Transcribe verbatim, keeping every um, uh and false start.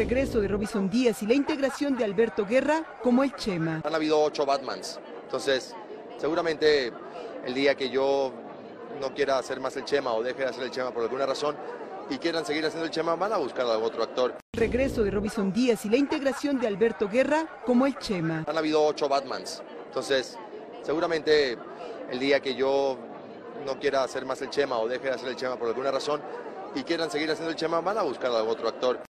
regreso de Robinson Díaz y la integración de Alberto Guerra como el Chema. Han habido ocho Batmans, entonces seguramente el día que yo no quiera hacer más el Chema o deje de hacer el Chema por alguna razón y quieran seguir haciendo el Chema, van a buscar a otro actor. Regreso de Robinson Díaz y la integración de Alberto Guerra como el Chema. Han habido ocho Batmans, entonces seguramente el día que yo no quiera hacer más el Chema o deje de hacer el Chema por alguna razón y quieran seguir haciendo el Chema, van a buscar a otro actor.